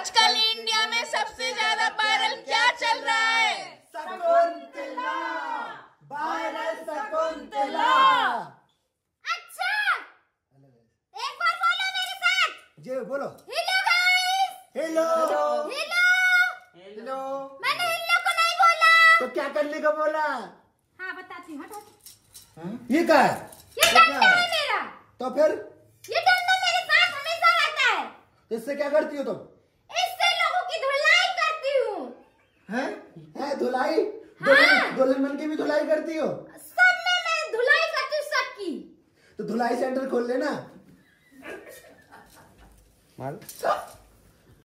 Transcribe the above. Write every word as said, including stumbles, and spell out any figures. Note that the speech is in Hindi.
आजकल इंडिया में सबसे ज्यादा वायरल क्या चल रहा है? शकुंतला, वायरल शकुंतला। अच्छा, एक बार बोलो मेरे साथ। जी बोलो। Hello guys. Hello hello hello. मैंने हेलो को नहीं बोला तो क्या करने को बोला? हाँ बताती हूँ, हटो। ये क्या है? ये डंडा है मेरा। तो फिर ये डंडा मेरे साथ हमेशा रहता है। इससे क्या करती हो तुम? इससे लोगों की धुलाई करती हूँ। हैं? हैं धुलाई? हाँ। दुल्हन की भी धुलाई करती हो? सब में मैं धुलाई करती हूँ सबकी। तो धुलाई सेंटर खोल लेना। मार